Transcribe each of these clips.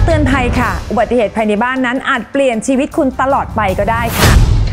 เตือนภัยค่ะอุบัติเหตุภายในบ้านนั้นอาจเปลี่ยนชีวิตคุณตลอดไปก็ได้ค่ะ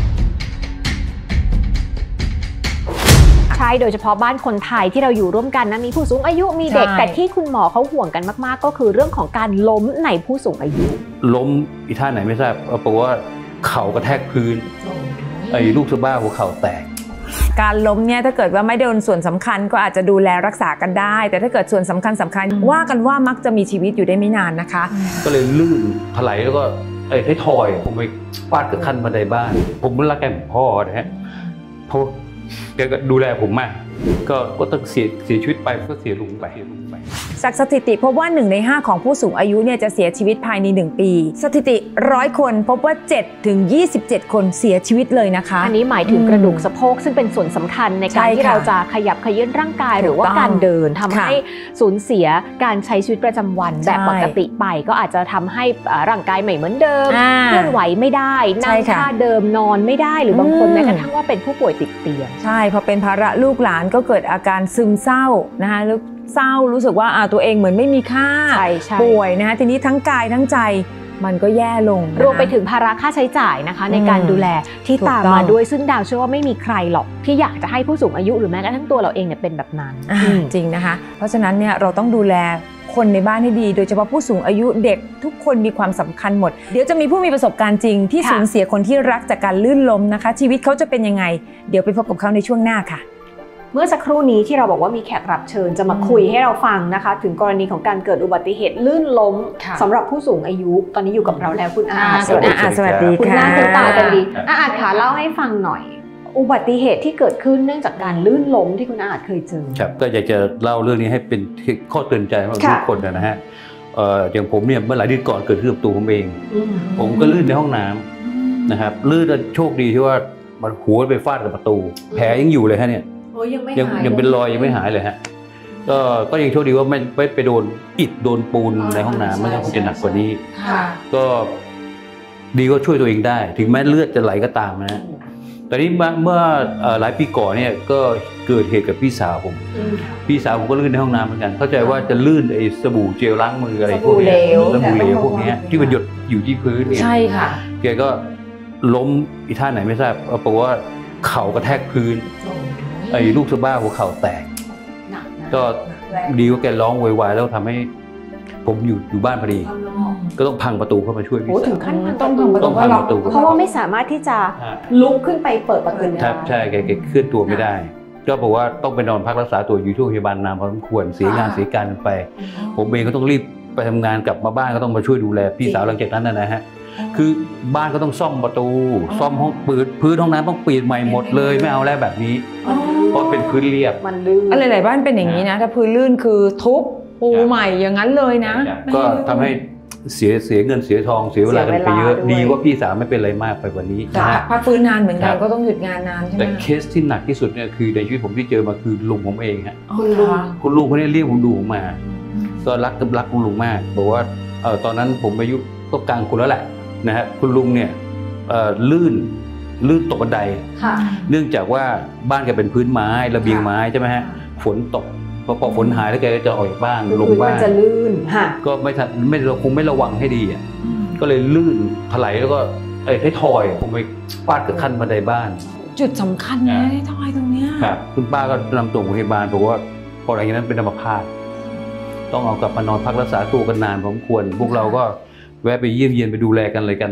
ใช่โดยเฉพาะบ้านคนไทยที่เราอยู่ร่วมกันนะมีผู้สูงอายุมีเด็กแต่ที่คุณหมอเขาห่วงกันมากๆก็คือเรื่องของการล้มในผู้สูงอายุล้มอีท่าไหนไม่ทราบเพราะว่าเข่ากระแทกพื้นลูกสะบ้าหัวเข่าแตกการล้มเนี่ยถ้าเกิดว่าไม่โดนส่วนสำคัญก็อาจจะดูแลรักษากันได้แต่ถ้าเกิดส่วนสำคัญว่ากันว่ามักจะมีชีวิตอยู่ได้ไม่นานนะคะก็เลยลื่นถลายแล้วก็ท้ายทอยผมไปฟาดกับขั้นบันไดบ้านผมรักแกเหมือนพ่อนะฮะเพราะแกก็ดูแลผมมากก็ต้องเสียชีวิตไปก็เสียลุงไปจากสถิติพบว่า1 ใน 5ของผู้สูงอายุเนี่ยจะเสียชีวิตภายใน1 ปีสถิติ100 คนพบว่า7 ถึง 27 คนเสียชีวิตเลยนะคะอันนี้หมายถึงกระดูกสะโพกซึ่งเป็นส่วนสำคัญในการที่เราจะขยับเขยื้อนร่างกายหรือว่าการเดินทำให้สูญเสียการใช้ชีวิตประจำวันแบบปกติไปก็อาจจะทำให้ร่างกายไม่เหมือนเดิมเคลื่อนไหวไม่ได้นั่งท่าเดิมนอนไม่ได้หรือบางคนแม้กระทั่งว่าเป็นผู้ป่วยติดเตียงใช่พอเป็นภาระลูกหลานก็เกิดอาการซึมเศร้านะคะเศร้ารู้สึกว่าตัวเองเหมือนไม่มีค่าป่วยนะคะทีนี้ทั้งกายทั้งใจมันก็แย่ลงรวมไปถึงภาระค่าใช้จ่ายนะคะในการดูแลที่ตามมาด้วยซึ่งดาวเชื่อว่าไม่มีใครหรอกที่อยากจะให้ผู้สูงอายุหรือแม้กระทั่งตัวเราเองเนี่ยเป็นแบบนั้นจริงนะคะเพราะฉะนั้นเนี่ยเราต้องดูแลคนในบ้านให้ดีโดยเฉพาะผู้สูงอายุเด็กทุกคนมีความสำคัญหมดเดี๋ยวจะมีผู้มีประสบการณ์จริงที่สูญเสียคนที่รักจากการลื่นล้มนะคะชีวิตเขาจะเป็นยังไงเดี๋ยวไปพบกับเขาในช่วงหน้าค่ะเมื่อสักครู่นี้ที่เราบอกว่ามีแขกรับเชิญจะมาคุยให้เราฟังนะคะถึงกรณีของการเกิดอุบัติเหตุลื่นล้มสำหรับผู้สูงอายุตอนนี้อยู่กับเราแล้วคุณอาสวัสดีค่ะคุณหน้าคุณตากันดีอาจค่ะเล่าให้ฟังหน่อยอุบัติเหตุที่เกิดขึ้นเนื่องจากการลื่นล้มที่คุณอาจเคยเจอครับก็อยากจะเล่าเรื่องนี้ให้เป็นข้อเตือนใจของทุกคนนะฮะอย่างผมเนี่ยเมื่อหลายเดือนก่อนเกิดขึ้นกับตัวผมเองผมก็ลื่นในห้องน้ำนะครับลื่นโชคดีที่ว่ามันหัวไปฟาดกับประตูแผลยังอยู่เลยฮะเนี่ยยังเป็นรอยยังไม่หายเลยฮะก็ยังโชคดีว่าไม่ไปโดนอิฐโดนปูนในห้องน้ำไม่งั้นคงจะหนักกว่านี้ก็ดีก็ช่วยตัวเองได้ถึงแม้เลือดจะไหลก็ตามนะแต่นี้เมื่อหลายปีก่อนเนี่ยก็เกิดเหตุกับพี่สาวผมก็ลื่นในห้องน้ำเหมือนกันเข้าใจว่าจะลื่นไอ้สบู่เจลล้างมืออะไรพวกนี้สบู่เหลวพวกนี้ที่มันหยดอยู่ที่พื้นเนี่ยใช่ค่ะแกก็ล้มอีท่าไหนไม่ทราบเพราะว่าเข่ากระแทกพื้นลูกสะบ้าหัวเข่าแตกก็ดีว่าแกร้องโวยวายแล้วทำให้ผมอยู่บ้านพอดีก็ต้องพังประตูเข้ามาช่วยพี่สาวถึงขั้นต้องพังประตูเพราะว่าไม่สามารถที่จะลุกขึ้นไปเปิดประตูได้ใช่แกเคลื่อนตัวไม่ได้ก็บอกว่าต้องไปนอนพักรักษาตัวอยู่ที่โรงพยาบาลนานพอสมควรเสียงานเสียการไปผมเองก็ต้องรีบไปทำงานกลับมาบ้านก็ต้องมาช่วยดูแลพี่สาวหลังจากนั้นนะฮะคือบ้านก็ต้องซ่อมประตูซ่อมห้องพื้นห้องน้ำต้องเปลี่ยนใหม่หมดเลยไม่เอาแล้วแบบนี้เพราะเป็นพื้นเรียบมันลื่นหลายบ้านเป็นอย่างนี้นะถ้าพื้นลื่นคือทุบปูใหม่อย่างนั้นเลยนะก็ทำให้เสียเงินเสียทองเสียเวลากันไปเยอะดีว่าพี่สาวไม่เป็นอะไรมากไปกว่านี้นะพักฟื้นนานเหมือนกันก็ต้องหยุดงานนานใช่ไหมแต่เคสที่หนักที่สุดเนี่ยคือในชีวิตผมที่เจอมาคือลุงผมเองฮะคุณลุงคนนี้เรียกผมดูผมมาก็รักคุณลุงมากบอกว่าตอนนั้นผมอายุก็กลางคนแล้วแหละนะฮะคุณลุงเนี่ยลื่นตกบันไดเนื่องจากว่าบ้านแกเป็นพื้นไม้ระเบียงไม้ใช่ไหมฮะฝนตกพอฝนหายแล้วแกก็จะออกบ้านลงบ้านจะลื่นก็เราคงไม่ระวังให้ดีอ่ะก็เลยลื่นถลายแล้วก็ท้ายทอยผมไปฟาดกับขั้นบันไดบ้านจุดสำคัญเลยท้ายทอยตรงเนี้ยครับคุณป้าก็นำตัวโรงพยาบาลบอกว่าพอหลังจากนั้นเป็นอัมพาตต้องเอากลับมานอนพักรักษาตัวกันนานพอสมควรพวกเราก็แวะไปเยี่ยมเยียนไปดูแลกันเลยกัน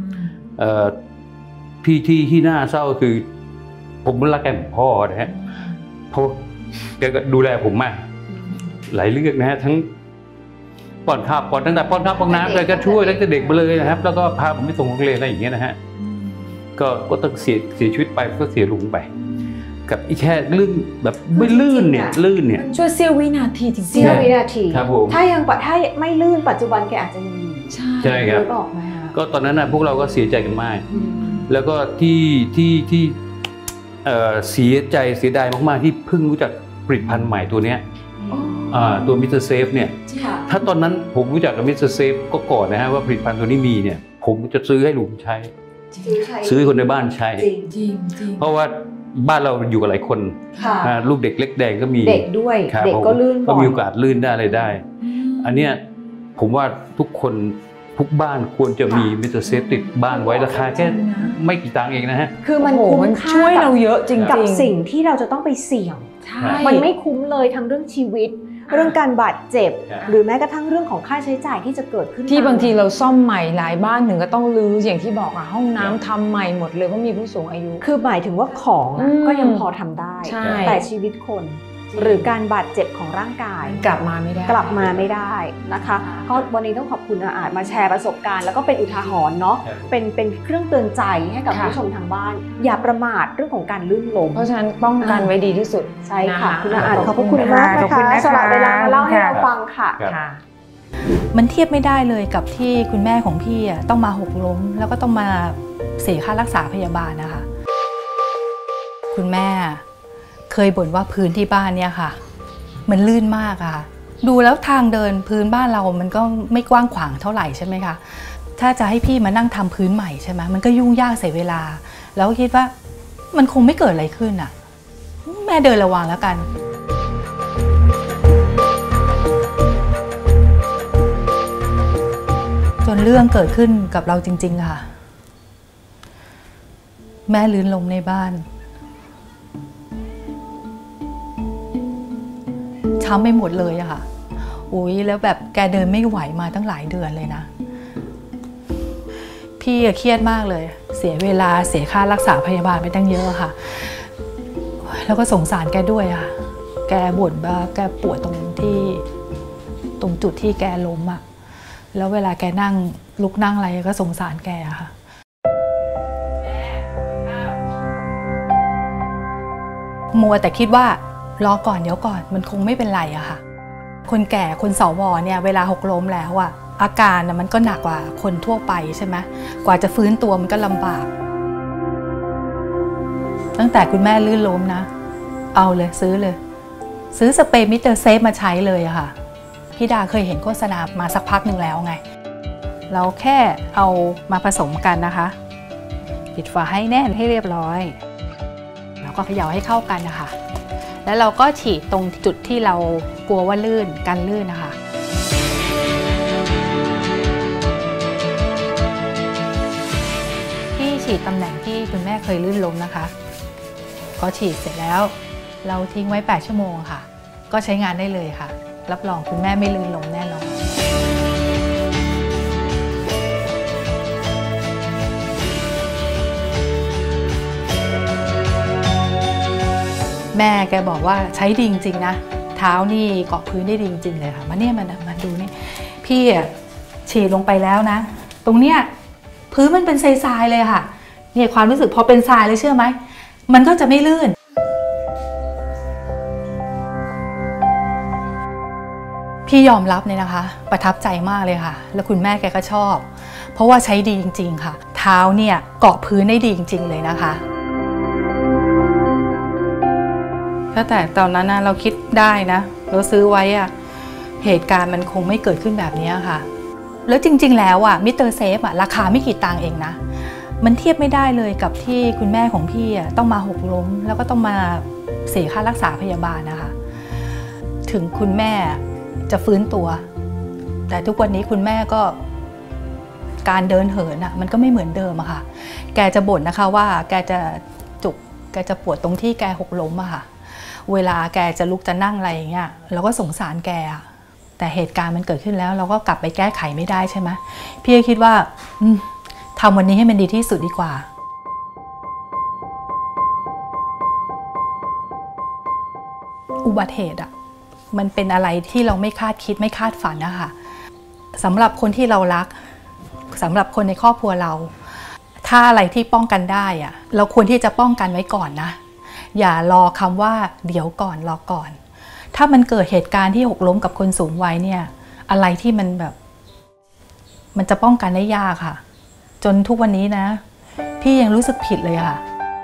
พี่ที่น่าเศร้าคือผมรักแกเหมือนพ่อนะฮะเพราะแกก็ดูแลผมมากหลายเรื่องนะฮะทั้งป้อนข้าวตั้งแต่ป้อนข้าวป้อนน้ำแกก็ช่วยตั้งแต่เด็กมาเลยนะครับแล้วก็พาผมไปส่งโรงเรียนอะไรอย่างเงี้ยนะฮะก็ต้องเสียชีวิตไปก็เสียลุงไปกับอีแค่ลื่นแบบไม่ลื่นเนี่ยช่วยเสี้ยววินาทีจริงๆเสี้ยววินาทีครับผมถ้าไม่ลื่นปัจจุบันแกอาจจะยังอยู่ใช่ครับก็ตอนนั้นนะพวกเราก็เสียใจกันมากแล้วก็ที่เสียดายมากๆที่เพิ่งรู้จักผลิตภัณฑ์ใหม่ตัวเนี้ยตัวมิสเตอร์เซฟเนี่ยถ้าตอนนั้นผมรู้จักกับมิสเตอร์เซฟก็ก่อนนะฮะว่าผลิตภัณฑ์ตัวนี้มีเนี่ยผมจะซื้อให้ลุงใช้ซื้อให้คนในบ้านใช้เพราะว่าบ้านเราอยู่กับหลายคนลูกเด็กเล็กแดงก็มีเด็กด้วยเด็กก็ลื่นก็มีโอกาสลื่นได้อะไรได้อันเนี้ยผมว่าทุกคนทุกบ้านควรจะมีมิสเตอร์เซฟติดบ้านไว้ราคาแค่ไม่กี่ตังค์เองนะฮะคือมันคุ้มค่าช่วยเราเยอะจริงๆกับสิ่งที่เราจะต้องไปเสี่ยงใช่มันไม่คุ้มเลยทั้งเรื่องชีวิต เรื่องการบาดเจ็บหรือแม้กระทั่งเรื่องของค่าใช้จ่ายที่จะเกิดขึ้นที่บางทีเราซ่อมใหม่หลายบ้านถึงก็ต้องรื้ออย่างที่บอกอะห้องน้ำทำใหม่หมดเลยเพราะมีผู้สูงอายุคือหมายถึงว่าของก็ยังพอทำได้แต่ชีวิตคนหรือการบาดเจ็บของร่างกายกลับมาไม่ได้นะคะก็วันนี้ต้องขอบคุณอาจมาแชร์ประสบการณ์แล้วก็เป็นอุทาหรณ์เนาะเป็นเครื่องเตือนใจให้กับผู้ชมทางบ้านอย่าประมาทเรื่องของการลื่นล้มเพราะฉะนั้นป้องกันไว้ดีที่สุดใช่ค่ะคุณอาจขอบคุณมากนะคะสละเวลามาเล่าให้เราฟังค่ะมันเทียบไม่ได้เลยกับที่คุณแม่ของพี่ต้องมาหกล้มแล้วก็ต้องมาเสียค่ารักษาพยาบาลนะคะคุณแม่เคยบ่นว่าพื้นที่บ้านเนี่ยค่ะมันลื่นมากค่ะดูแล้วทางเดินพื้นบ้านเรามันก็ไม่กว้างขวางเท่าไหร่ใช่ไหมคะถ้าจะให้พี่มานั่งทำพื้นใหม่ใช่ไหมมันก็ยุ่งยากเสียเวลาแล้วคิดว่ามันคงไม่เกิดอะไรขึ้นอ่ะแม่เดินระวังแล้วกันจนเรื่องเกิดขึ้นกับเราจริงๆค่ะแม่ลื่นล้มในบ้านช้ำไปหมดเลยอะค่ะอุ๊ยแล้วแบบแกเดินไม่ไหวมาตั้งหลายเดือนเลยนะพี่เครียดมากเลยเสียเวลาเสียค่ารักษาพยาบาลไปตั้งเยอะค่ะแล้วก็สงสารแกด้วยอะแกบ่นว่าแกปวดตรงจุดที่แกล้มอะแล้วเวลาแกนั่งลุกนั่งอะไรก็สงสารแกอะค่ะมัวแต่คิดว่ารอก่อนเดี๋ยวก่อนมันคงไม่เป็นไรอะค่ะคนแก่คนสวเนี่ยเวลาหกล้มแล้วอะอาการมันก็หนักกว่าคนทั่วไปใช่ไหมกว่าจะฟื้นตัวมันก็ลำบากตั้งแต่คุณแม่ลื่นล้มนะเอาเลยซื้อสเปรย์มิสเตอร์เซฟมาใช้เลยอะค่ะพี่ดาเคยเห็นโฆษณามาสักพักหนึ่งแล้วไงเราแค่เอามาผสมกันนะคะปิดฝาให้แน่นให้เรียบร้อยแล้วก็เขย่าให้เข้ากันนะคะแล้วเราก็ฉีดตรงจุดที่เรากลัวว่าลื่นกันลื่นนะคะที่ฉีดตำแหน่งที่คุณแม่เคยลื่นล้มนะคะก็ฉีดเสร็จแล้วเราทิ้งไว้8ชั่วโมงค่ะก็ใช้งานได้เลยค่ะรับรองคุณแม่ไม่ลื่นล้มแน่นอนแม่แกบอกว่าใช้ดีจริงๆนะเท้านี่เกาะพื้นได้ดีจริงๆเลยค่ะมาเนี่ยมันดูนี่พี่ฉีดลงไปแล้วนะตรงเนี้ยพื้นมันเป็นทรายๆเลยค่ะเนี่ยความรู้สึกพอเป็นทรายเลยเชื่อไหมมันก็จะไม่ลื่นพี่ยอมรับเลยนะคะประทับใจมากเลยค่ะแล้วคุณแม่แกก็ชอบเพราะว่าใช้ดีจริงๆค่ะเท้าเนี่ยเกาะพื้นได้ดีจริงๆเลยนะคะแต่ตอนนั้นเราคิดได้นะเราซื้อไว้อะเหตุการณ์มันคงไม่เกิดขึ้นแบบนี้ค่ะแล้วจริงๆแล้วอะมิสเตอร์เซฟอะราคาไม่กี่ตังค์เองนะมันเทียบไม่ได้เลยกับที่คุณแม่ของพี่อะต้องมาหกล้มแล้วก็ต้องมาเสียค่ารักษาพยาบาลนะคะถึงคุณแม่จะฟื้นตัวแต่ทุกวันนี้คุณแม่ก็การเดินเหินอะมันก็ไม่เหมือนเดิมอะค่ะแกจะบ่นนะคะว่าแกจะจุกแกจะปวดตรงที่แกหกล้มอะค่ะเวลาแกจะลุกจะนั่งอะไรอย่างเงี้ยเราก็สงสารแกแต่เหตุการณ์มันเกิดขึ้นแล้วเราก็กลับไปแก้ไขไม่ได้ใช่ไหมพี่คิดว่าทำวันนี้ให้มันดีที่สุดดีกว่าอุบัติเหตุมันเป็นอะไรที่เราไม่คาดคิดไม่คาดฝันนะคะสำหรับคนที่เรารักสำหรับคนในครอบครัวเราถ้าอะไรที่ป้องกันได้เราควรที่จะป้องกันไว้ก่อนนะอย่ารอคำว่าเดี๋ยวก่อนรอก่อนถ้ามันเกิดเหตุการณ์ที่หกล้มกับคนสูงวัยเนี่ยอะไรที่มันแบบมันจะป้องกันได้ยากค่ะจนทุกวันนี้นะพี่ยังรู้สึกผิดเลยค่ะ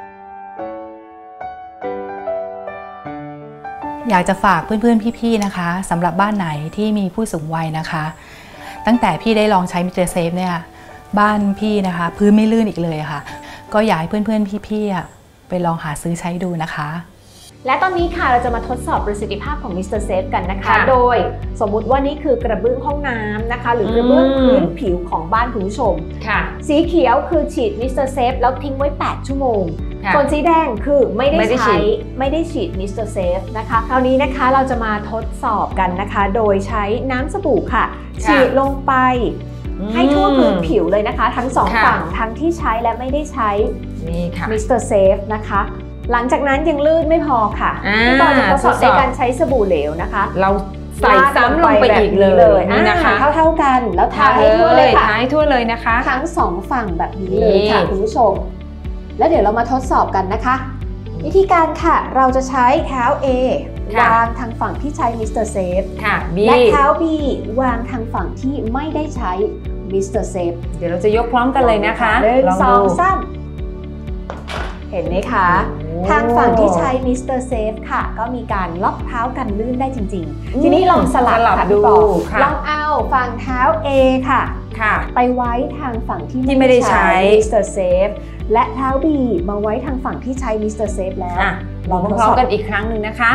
อยากจะฝากเพื่อนๆพี่ๆนะคะสำหรับบ้านไหนที่มีผู้สูงวัยนะคะตั้งแต่พี่ได้ลองใช้มิสเตอร์เซฟเนี่ยบ้านพี่นะคะพื้นไม่ลื่นอีกเลยค่ะก็อยากให้เพื่อนๆพี่ๆไปลองหาซื้อใช้ดูนะคะและตอนนี้ค่ะเราจะมาทดสอบประสิทธิภาพของ Mr. Safe กันนะคะโดยสมมุติว่านี่คือกระเบื้องห้องน้ำนะคะหรือกระเบื้องพื้นผิวของบ้านคุณผู้ชมสีเขียวคือฉีด Mr. Safe แล้วทิ้งไว้8ชั่วโมงส่วนสีแดงคือไม่ได้ฉีด Mr. Safe นะคะคราวนี้นะคะเราจะมาทดสอบกันนะคะโดยใช้น้ำสบู่ค่ะฉีดลงไปให้ทั่วพื้นผิวเลยนะคะทั้ง2ฝั่งทั้งที่ใช้และไม่ได้ใช้นี่ค่ะ Mr. Safe นะคะหลังจากนั้นยังลื่นไม่พอค่ะพี่ปอจะทดสอบในการใช้สบู่เหลวนะคะเราใส่ซ้ำลงไปอีกเลยนะคะเท่ากันแล้วทาให้ทั่วเลยค่ะทาให้ทั่วเลยนะคะทั้ง2ฝั่งแบบนี้เลยค่ะคุณผู้ชมแล้วเดี๋ยวเรามาทดสอบกันนะคะวิธีการค่ะเราจะใช้เท้า A วางทางฝั่งที่ใช้ Mr. Safe และเท้า B วางทางฝั่งที่ไม่ได้ใช้ Mr. Safe เดี๋ยวเราจะยกพร้อมกันเลยนะคะ 1 2 3เห็นไหมคะทางฝั่งที่ใช้ Mr. Safe ค่ะก็มีการล็อกเท้ากันลื่นได้จริงๆทีนี้ลองสลับค่ะพี่ปอลองเอาฝั่งเท้า A ค่ะไปไว้ทางฝั่งที่ไม่ได้ใช้ Mr. Safe และเท้า B มาไว้ทางฝั่งที่ใช้ Mr. Safe แล้วลองพร้อมกันอีกครั้งหนึ่งนะคะ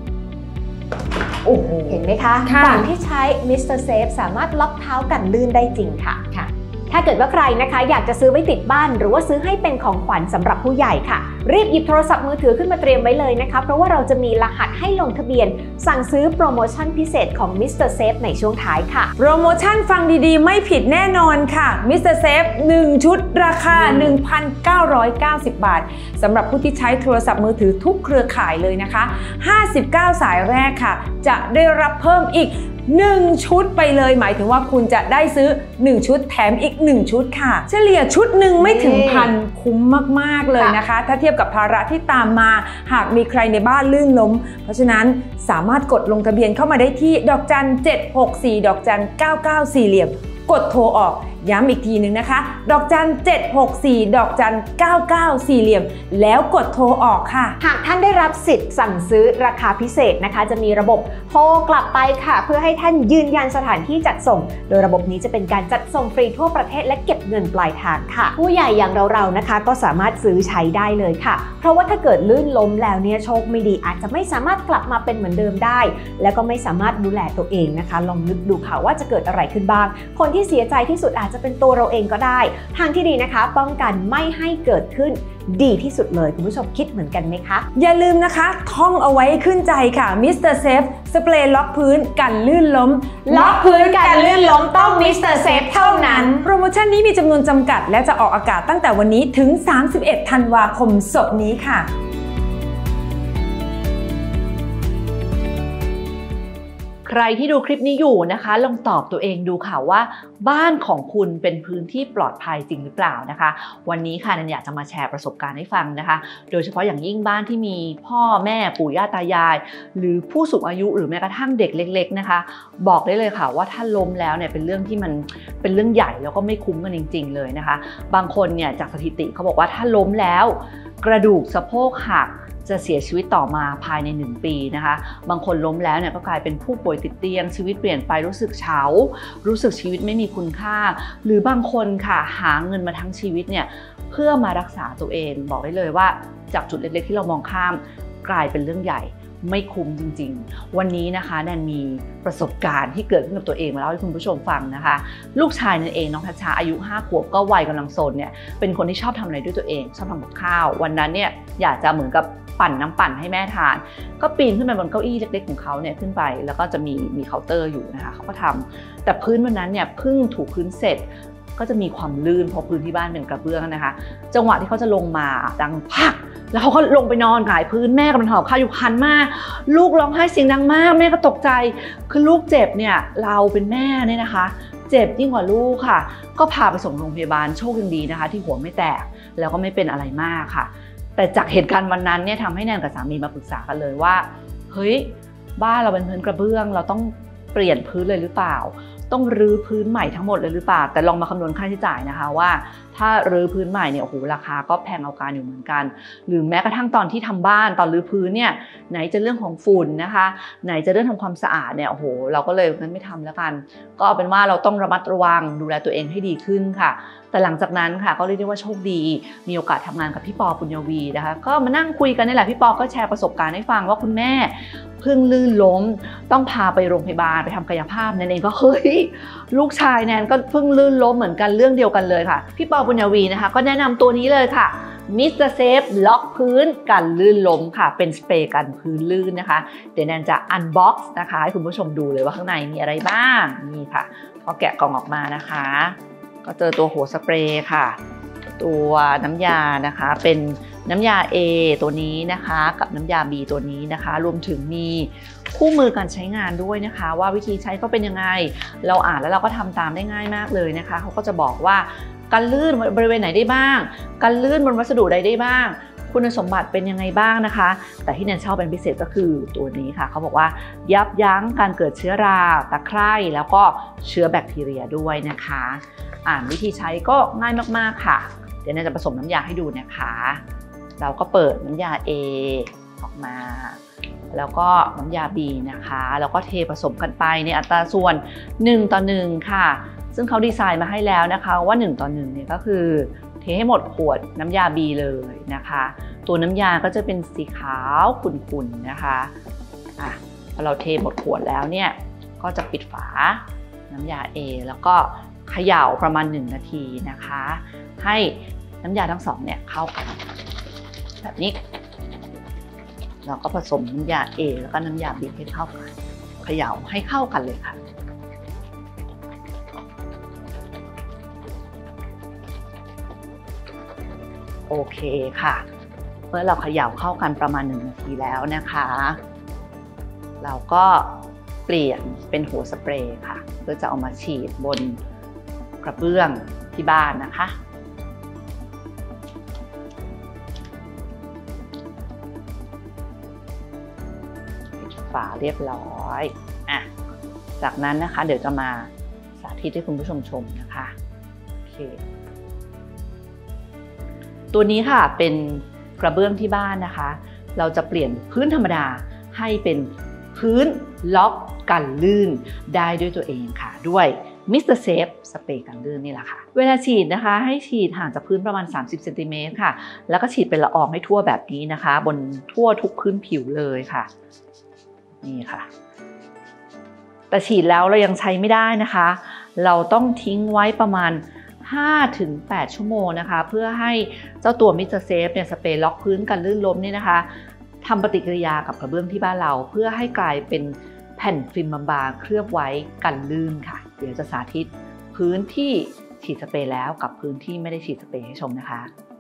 เห็นไหมคะฝั่งที่ใช้ Mr. Safe สามารถล็อกเท้ากันลื่นได้จริงค่ะถ้าเกิดว่าใครนะคะอยากจะซื้อไว้ติดบ้านหรือว่าซื้อให้เป็นของขวัญสำหรับผู้ใหญ่ค่ะรีบหยิบโทรศัพท์มือถือขึ้นมาเตรียมไว้เลยนะคะเพราะว่าเราจะมีรหัสให้ลงทะเบียนสั่งซื้อโปรโมชั่นพิเศษของ Mr. Safe ในช่วงท้ายค่ะโปรโมชั่นฟังดีๆไม่ผิดแน่นอนค่ะ Mr. Safe 1 ชุดราคา 1,990 บาทสำหรับผู้ที่ใช้โทรศัพท์มือถือทุกเครือข่ายเลยนะคะ59สายแรกค่ะจะได้รับเพิ่มอีก1 ชุดไปเลยหมายถึงว่าคุณจะได้ซื้อ1 ชุดแถมอีก1 ชุดค่ะเฉลี่ยชุดหนึ่งไม่ถึงพันคุ้มมากๆเลยนะคะถ้าเทียบกับภาระที่ตามมาหากมีใครในบ้านลื่นล้มเพราะฉะนั้นสามารถกดลงทะเบียนเข้ามาได้ที่ดอกจัน764ดอกจัน99 4เหลี่ยมกดโทรออกย้ำอีกทีนึงนะคะดอกจัน764ดอกจัน99 4เหลี่ยมแล้วกดโทรออกค่ะหากท่านได้รับสิทธิ์สั่งซื้อราคาพิเศษนะคะจะมีระบบโทรกลับไปค่ะเพื่อให้ท่านยืนยันสถานที่จัดส่งโดยระบบนี้จะเป็นการจัดส่งฟรีทั่วประเทศและเก็บเงินปลายทางค่ะผู้ใหญ่อย่างเราๆนะคะก็สามารถซื้อใช้ได้เลยค่ะเพราะว่าถ้าเกิดลื่นล้มแล้วเนี่ยโชคไม่ดีอาจจะไม่สามารถกลับมาเป็นเหมือนเดิมได้แล้วก็ไม่สามารถดูแลตัวเองนะคะลองนึกดูค่ะว่าจะเกิดอะไรขึ้นบ้างคนที่เสียใจที่สุดอาจจะเป็นตัวเราเองก็ได้ทางที่ดีนะคะป้องกันไม่ให้เกิดขึ้นดีที่สุดเลยคุณผู้ชมคิดเหมือนกันไหมคะอย่าลืมนะคะท่องเอาไว้ขึ้นใจค่ะ Mr. Safe สเปรย์ล็อกพื้นกันลื่นล้มล็อกพื้นกันลื่นล้มต้อง Mr. Safe เท่านั้นโปรโมชั่นนี้มีจำนวนจำกัดและจะออกอากาศตั้งแต่วันนี้ถึง31ธันวาคมศกนี้ค่ะใครที่ดูคลิปนี้อยู่นะคะลองตอบตัวเองดูค่ะว่าบ้านของคุณเป็นพื้นที่ปลอดภัยจริงหรือเปล่านะคะวันนี้ค่ะนันอยากจะมาแชร์ประสบการณ์ให้ฟังนะคะโดยเฉพาะอย่างยิ่งบ้านที่มีพ่อแม่ปู่ย่าตายายหรือผู้สูงอายุหรือแม้กระทั่งเด็กเล็กๆนะคะบอกได้เลยค่ะว่าถ้าล้มแล้วเนี่ยเป็นเรื่องที่มันเป็นเรื่องใหญ่แล้วก็ไม่คุ้มกันจริงๆเลยนะคะบางคนเนี่ยจากสถิติเขาบอกว่าถ้าล้มแล้วกระดูกสะโพกหักจะเสียชีวิตต่อมาภายใน1 ปีนะคะบางคนล้มแล้วเนี่ยก็กลายเป็นผู้ป่วยติดเตียงชีวิตเปลี่ยนไปรู้สึกเฉารู้สึกชีวิตไม่มีคุณค่าหรือบางคนค่ะหาเงินมาทั้งชีวิตเนี่ยเพื่อมารักษาตัวเองบอกได้เลยว่าจากจุดเล็กๆที่เรามองข้ามกลายเป็นเรื่องใหญ่ไม่คุ้มจริงๆวันนี้นะคะแนนมีประสบการณ์ที่เกิดขึ้นกับตัวเองมาเล่าให้คุณผู้ชมฟังนะคะลูกชายนั่นเองน้องทัชชาอายุ5 ขวบก็วัยกำลังโซนเนี่ยเป็นคนที่ชอบทำอะไรด้วยตัวเองชอบทำกับข้าววันนั้นเนี่ยอยากจะเหมือนกับปั่นน้ำปั่นให้แม่ทานก็ปีนขึ้นไปบนเก้าอี้เล็กๆของเขาเนี่ยขึ้นไปแล้วก็จะมีเคาน์เตอร์อยู่นะคะเขาก็ทำแต่พื้นวันนั้นเนี่ยเพิ่งถูพื้นเสร็จก็จะมีความลื่นเพราะพื้นที่บ้านเป็นกระเบื้องนะคะจังหวะที่เขาจะลงมาดังพักแล้วเขาก็ลงไปนอนหงายพื้นแม่กำลังทำกับข้าวอยู่หันมาลูกร้องไห้เสียงดังมากแม่ก็ตกใจคือลูกเจ็บเนี่ยเราเป็นแม่เนี่ยนะคะเจ็บยิ่งกว่าลูกค่ะก็พาไปส่งโรงพยาบาลโชคดีนะคะที่หัวไม่แตกแล้วก็ไม่เป็นอะไรมากค่ะแต่จากเหตุการณ์วันนั้นเนี่ยทำให้แนนกับสามีมาปรึกษากันเลยว่าเฮ้ยบ้านเราเป็นพื้นกระเบื้องเราต้องเปลี่ยนพื้นเลยหรือเปล่าต้องรื้อพื้นใหม่ทั้งหมดเลยหรือเปล่าแต่ลองมาคำนวณค่าใช้จ่ายนะคะว่าถ้ารื้อพื้นใหม่เนี่ยโอ้โหราคาก็แพงเอาการอยู่เหมือนกันหรือแม้กระทั่งตอนที่ทำบ้านตอนรื้อพื้นเนี่ยไหนจะเรื่องของฝุ่นนะคะไหนจะเรื่องทำความสะอาดเนี่ยโอ้โหเราก็เลยงั้นไม่ทำแล้วกันก็เอาเป็นว่าเราต้องระมัดระวังดูแลตัวเองให้ดีขึ้นค่ะแต่หลังจากนั้นค่ะก็เรียกได้ว่าโชคดีมีโอกาสทำงานกับพี่ปอปุญญวีนะคะก็มานั่งคุยกันนี่แหละพี่ปอก็แชร์ประสบการณ์ให้ฟังว่าคุณแม่เพิ่งลื่นล้มต้องพาไปโรงพยาบาลไปทำกายภาพแนนเองก็เฮ้ยลูกชายแนนก็เพิ่งลื่นล้มเหมือนกันเรื่องเดียวกันเลยค่ะพี่ปอปุญญวีนะคะก็แนะนำตัวนี้เลยค่ะมิสเตอร์เซฟล็อกพื้นกันลื่นล้มค่ะเป็นสเปรย์กันพื้นลื่นนะคะเดี๋ยวแนนจะอันบ็อกซ์นะคะให้คุณผู้ชมดูเลยว่าข้างในมีอะไรบ้างนี่ค่ะพอแกะกล่องออกมานะคะก็เจอตัวหัวสเปรย์ค่ะตัวน้ำยานะคะเป็นน้ำยา A ตัวนี้นะคะกับน้ำยา B ตัวนี้นะคะรวมถึงมีคู่มือการใช้งานด้วยนะคะว่าวิธีใช้เขาเป็นยังไงเราอ่านแล้วเราก็ทำตามได้ง่ายมากเลยนะคะเขาก็จะบอกว่าการลื่นบริเวณไหนได้บ้างการลื่นบนวัสดุใดได้บ้างคุณสมบัติเป็นยังไงบ้างนะคะแต่ที่แนนชอบเป็นพิเศษก็คือตัวนี้ค่ะเขาบอกว่ายับยั้งการเกิดเชื้อราตะไคร่แล้วก็เชื้อแบคทีเรียด้วยนะคะอ่านวิธีใช้ก็ง่ายมากๆค่ะเดี๋ยวแนนจะผสมน้ำยาให้ดูนะคะเราก็เปิดน้ำยา A ออกมาแล้วก็น้ำยา B นะคะแล้วก็เทผสมกันไปในอัตราส่วน1:1ค่ะซึ่งเขาดีไซน์มาให้แล้วนะคะว่า1:1เนี่ยก็คือเทให้หมดขวดน้ำยา B เลยนะคะตัวน้ำยาก็จะเป็นสีขาวขุ่นๆนะคะพอเราเทหมดขวดแล้วเนี่ยก็จะปิดฝาน้ำยา A แล้วก็เขย่าประมาณ1 นาทีนะคะให้น้ำยาทั้งสองเนี่ยเข้ากันแบบนี้เราก็ผสมน้ำยา A แล้วก็น้ำยา B ให้เข้ากันเขย่าให้เข้ากันเลยค่ะโอเคค่ะเมื่อเราเขย่าเข้ากันประมาณ1 นาทีแล้วนะคะเราก็เปลี่ยนเป็นหัวสเปรย์ค่ะเพื่อจะเอามาฉีดบนกระเบื้องที่บ้านนะคะฝาเรียบร้อยจากนั้นนะคะเดี๋ยวจะมาสาธิตให้คุณผู้ชมชมนะคะโอเคตัวนี้ค่ะเป็นกระเบื้องที่บ้านนะคะเราจะเปลี่ยนพื้นธรรมดาให้เป็นพื้นล็อกกันลื่นได้ด้วยตัวเองค่ะด้วยมิสเตอร์เซฟสเปรย์กันลื่นนี่แหละค่ะเวลาฉีดนะคะให้ฉีดห่างจากพื้นประมาณ30 เซนติเมตรค่ะแล้วก็ฉีดเป็นละอองให้ทั่วแบบนี้นะคะบนทั่วทุกพื้นผิวเลยค่ะนี่ค่ะแต่ฉีดแล้วเรายังใช้ไม่ได้นะคะเราต้องทิ้งไว้ประมาณ5-8 ชั่วโมงนะคะเพื่อให้เจ้าตัวมิสเตอร์เซฟเนี่ยสเปรย์ล็อกพื้นกันลื่นล้มนี่นะคะทำปฏิกิริยากับกระเบื้องที่บ้านเราเพื่อให้กลายเป็นแผ่นฟิล์มบางๆเคลือบไว้กันลื่นค่ะเดี๋ยวจะสาธิตพื้นที่ฉีดสเปรย์แล้วกับพื้นที่ไม่ได้ฉีดสเปรย์ให้ชมนะคะ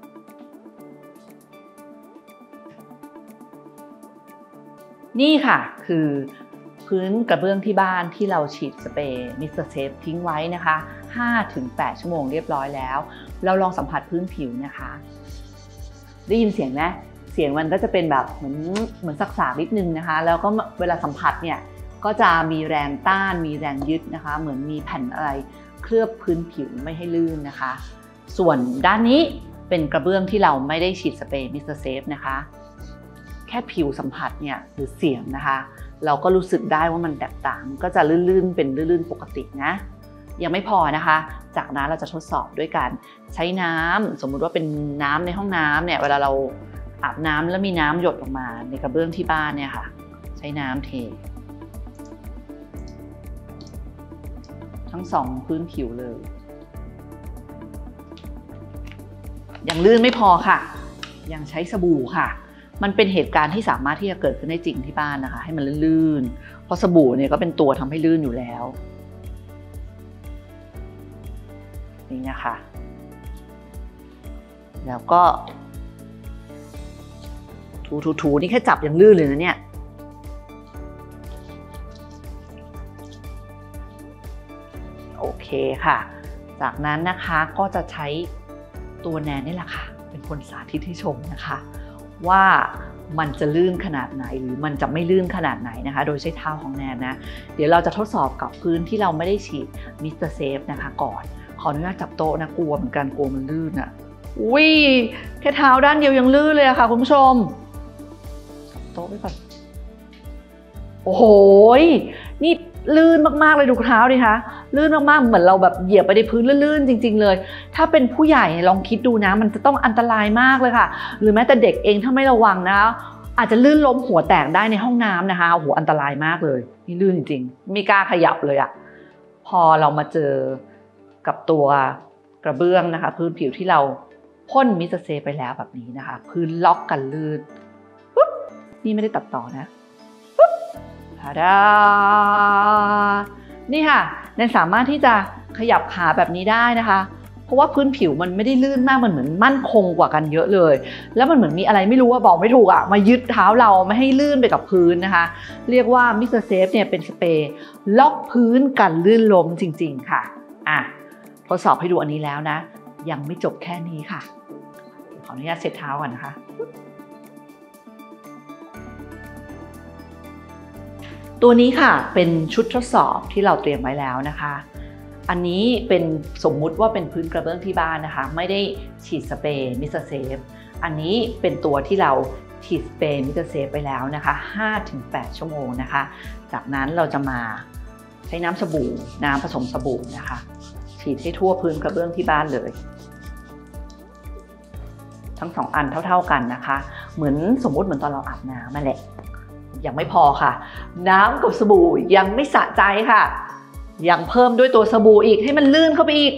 นี่ค่ะคือพื้นกระเบื้องที่บ้านที่เราฉีดสเปรย์มิสเตอร์เซฟทิ้งไว้นะคะ 5-8 ชั่วโมงเรียบร้อยแล้วเราลองสัมผัสพื้นผิวนะคะได้ยินเสียงไหมเสียงมันก็จะเป็นแบบเหมือนสักๆนิดนึงนะคะแล้วก็เวลาสัมผัสเนี่ยก็จะมีแรงต้านมีแรงยึดนะคะเหมือนมีแผ่นอะไรเคลือบพื้นผิวไม่ให้ลื่นนะคะส่วนด้านนี้เป็นกระเบื้องที่เราไม่ได้ฉีดสเปรย์มิสเตอร์เซฟนะคะแค่ผิวสัมผัสเนี่ยหรือเสียงนะคะเราก็รู้สึกได้ว่ามันแตกต่างก็จะลื่นๆเป็นลื่นๆปกตินะยังไม่พอนะคะจากนั้นเราจะทดสอบด้วยการใช้น้ำสมมุติว่าเป็นน้ำในห้องน้ำเนี่ยเวลาเราอาบน้ำแล้วมีน้ำหยดออกมาในกระเบื้องที่บ้านเนี่ยค่ะใช้น้ำเททั้งสองพื้นผิวเลยยังลื่นไม่พอค่ะยังใช้สบู่ค่ะมันเป็นเหตุการณ์ที่สามารถที่จะเกิดขึ้นได้จริงที่บ้านนะคะให้มันลื่นๆเพราะสบู่เนี่ยก็เป็นตัวทำให้ลื่นอยู่แล้วนี่นะคะแล้วก็ถูนี่แค่จับยังลื่นเลยนะเนี่ยโอเคค่ะจากนั้นนะคะก็จะใช้ตัวแนนนี่แหละค่ะเป็นคนสาธิตให้ชมนะคะว่ามันจะลื่นขนาดไหนหรือมันจะไม่ลื่นขนาดไหนนะคะโดยใช้เท้าของแนนนะเดี๋ยวเราจะทดสอบกับพื้นที่เราไม่ได้ฉีดมิสเตอร์เซฟนะคะก่อนขออนุญาตจับโต๊ะนะกลัวเหมือนกันกลัวมันลื่นอ่ะอุ้ยแค่เท้าด้านเดียวยังลื่นเลยอะค่ะคุณผู้ชมโต๊ะไปก่อนโอ้โหนี่ลื่นมากๆเลยดูเท้าดิคะลื่นมากๆเหมือนเราแบบเหยียบไปในพื้นลื่นๆจริงๆเลยถ้าเป็นผู้ใหญ่ลองคิดดูนะมันจะต้องอันตรายมากเลยค่ะหรือแม้แต่เด็กเองถ้าไม่ระวังนะอาจจะลื่นล้มหัวแตกได้ในห้องน้ำนะคะโอ้โหอันตรายมากเลยนี่ลื่นจริงๆไม่กล้าขยับเลยอะพอเรามาเจอกับตัวกระเบื้องนะคะพื้นผิวที่เราพ่นมิสเตอร์เซฟไปแล้วแบบนี้นะคะพื้นล็อกกันลื่นปุ๊บนี่ไม่ได้ตัดต่อนะปุ๊บทาดานี่ค่ะแนนสามารถที่จะขยับขาแบบนี้ได้นะคะเพราะว่าพื้นผิวมันไม่ได้ลื่นมากมันเหมือนมั่นคงกว่ากันเยอะเลยแล้วมันเหมือนมีอะไรไม่รู้ว่าบอกไม่ถูกอ่ะมายึดเท้าเราไม่ให้ลื่นไปกับพื้นนะคะเรียกว่ามิสเตอร์เซฟเนี่ยเป็นสเปรย์ล็อกพื้นกันลื่นล้มจริงๆค่ะทดสอบให้ดูอันนี้แล้วนะยังไม่จบแค่นี้ค่ะขออนุญาตเช็ดเท้าก่อนนะคะตัวนี้ค่ะเป็นชุดทดสอบที่เราเตรียมไว้แล้วนะคะอันนี้เป็นสมมุติว่าเป็นพื้นกระเบื้องที่บ้านนะคะไม่ได้ฉีดสเปรย์มิสเตอร์เซฟอันนี้เป็นตัวที่เราฉีดสเปรย์มิสเตอร์เซฟไปแล้วนะคะ 5-8 ชั่วโมงนะคะจากนั้นเราจะมาใช้น้ำสบู่น้ำผสมสบู่นะคะฉีดให้ทั่วพื้นกระเบื้องที่บ้านเลยทั้ง2อันเท่าๆกันนะคะเหมือนสมมุติเหมือนตอนเราอาบน้ำนั่นแหละยังไม่พอค่ะน้ำกับสบู่ยังไม่สะใจค่ะยังเพิ่มด้วยตัวสบู่อีกให้มันลื่นเข้าไปอีก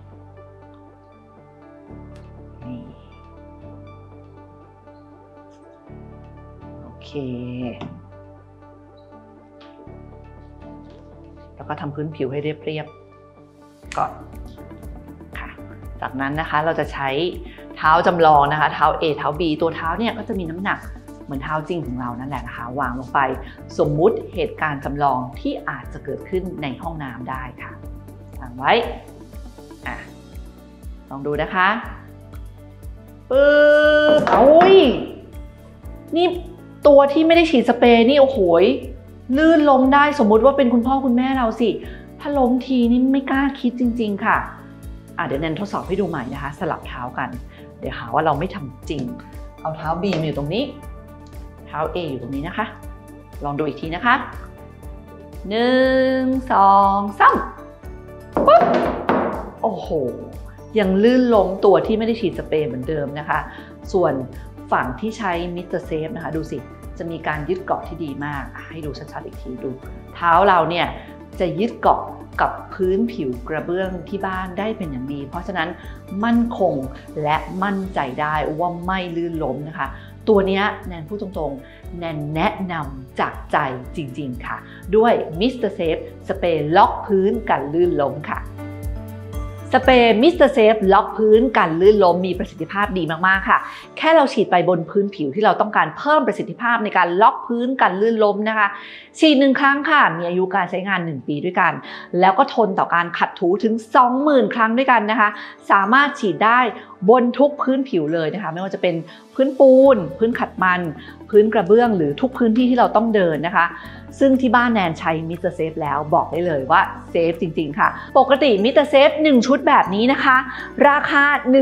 โอเคแล้วก็ทำพื้นผิวให้เรียบๆก่อนค่ะจากนั้นนะคะเราจะใช้เท้าจำลองนะคะเท้า A เท้า B ตัวเท้าเนี่ยก็จะมีน้ำหนักเหมือนเท้าจริงของเรานั่นแหละนะคะวางลงไปสมมุติเหตุการณ์จำลองที่อาจจะเกิดขึ้นในห้องน้ำได้ค่ะวางไว้ลองดูนะคะปึ๊บโอ้ยนี่ตัวที่ไม่ได้ฉีดสเปรย์นี่โอ้โหลื่นล้มได้สมมุติว่าเป็นคุณพ่อคุณแม่เราสิถ้าล้มทีนี่ไม่กล้าคิดจริงๆค่ะเดี๋ยวแนนทดสอบให้ดูใหม่นะคะสลับเท้ากันเดี๋ยวหาว่าเราไม่ทำจริงเอาเท้า B มาอยู่ตรงนี้เท้า A อยู่ตรงนี้นะคะลองดูอีกทีนะคะ1 2 3ปุ๊บโอ้โหยังลื่นล้มตัวที่ไม่ได้ฉีดสเปรย์เหมือนเดิมนะคะส่วนฝั่งที่ใช้มิสเตอร์เซฟนะคะดูสิจะมีการยึดเกาะที่ดีมากให้ดูชัดๆอีกทีดูเท้าเราเนี่ยจะยึดเกาะกับพื้นผิวกระเบื้องที่บ้านได้เป็นอย่างดีเพราะฉะนั้นมั่นคงและมั่นใจได้ว่าไม่ลื่นล้มนะคะตัวนี้แนนพูดตรงๆแนนแนะนำจากใจจริงๆค่ะด้วยมิสเตอร์เซฟสเปรย์ล็อกพื้นกันลื่นล้มค่ะสเปรย์มิสเตอร์เซฟล็อกพื้นกันลื่นล้มมีประสิทธิภาพดีมากๆค่ะแค่เราฉีดไปบนพื้นผิวที่เราต้องการเพิ่มประสิทธิภาพในการล็อกพื้นกันลื่นล้มนะคะฉีด1 ครั้งค่ะมีอายุการใช้งาน1 ปีด้วยกันแล้วก็ทนต่อการขัดถูถึง 20,000 ครั้งด้วยกันนะคะสามารถฉีดได้บนทุกพื้นผิวเลยนะคะไม่ว่าจะเป็นพื้นปูนพื้นขัดมันพื้นกระเบื้องหรือทุกพื้นที่ที่เราต้องเดินนะคะซึ่งที่บ้านแนนใช้มิสเตอร์เซฟแล้วบอกได้เลยว่าเซฟจริงๆค่ะปกติมิสเตอร์เซฟ1 ชุดแบบนี้นะคะราคา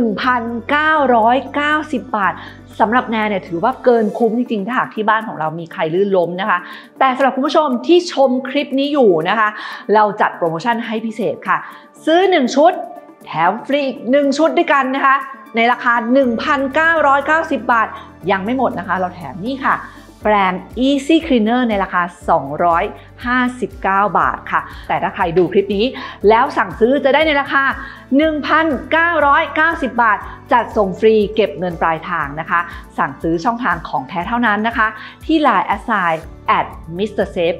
1,990 บาทสำหรับแนนเนี่ยถือว่าเกินคุ้มจริงๆถ้าหากที่บ้านของเรามีใครลื่นล้มนะคะแต่สำหรับคุณผู้ชมที่ชมคลิปนี้อยู่นะคะเราจัดโปรโมชั่นให้พิเศษค่ะซื้อ1 ชุดแถมฟรีอีก1 ชุดด้วยกันนะคะในราคา 1,990 บาทยังไม่หมดนะคะเราแถมนี่ค่ะแปรง Easy Cleaner ในราคา 259 บาทค่ะแต่ถ้าใครดูคลิปนี้แล้วสั่งซื้อจะได้ในราคา 1,990 บาทจัดส่งฟรีเก็บเงินปลายทางนะคะสั่งซื้อช่องทางของแท้เท่านั้นนะคะที่ Line @MrSafe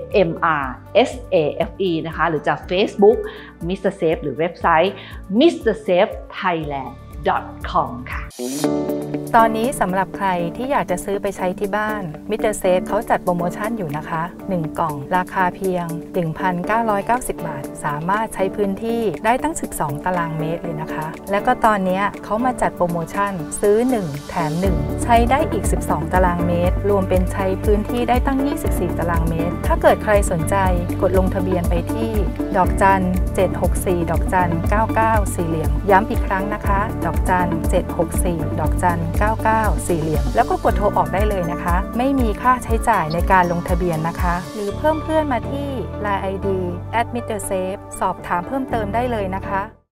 นะคะหรือจาก Facebook Mr. Safe หรือเว็บไซต์ Mr. Safe Thailand www.mittersafe.com ค่ะตอนนี้สำหรับใครที่อยากจะซื้อไปใช้ที่บ้าน Mr. Safe เขาจัดโปรโมชั่นอยู่นะคะ1กล่องราคาเพียง 1,990 บาทสามารถใช้พื้นที่ได้ตั้ง12ตารางเมตรเลยนะคะแล้วก็ตอนนี้เขามาจัดโปรโมชั่นซื้อ1แถม1ใช้ได้อีก12ตารางเมตรรวมเป็นใช้พื้นที่ได้ตั้ง24ตารางเมตรถ้าเกิดใครสนใจกดลงทะเบียนไปที่ดอกจัน764ดอกจัน99สี่เหลี่ยมย้ำอีกครั้งนะคะดอกจัน764ดอกจัน99สี่เหลี่ยมแล้วก็กดโทรออกได้เลยนะคะไม่มีค่าใช้จ่ายในการลงทะเบียนนะคะหรือเพิ่มเพื่อนมาที่ LINE ID @mittersafe สอบถามเพิ่มเติมได้เลยนะคะ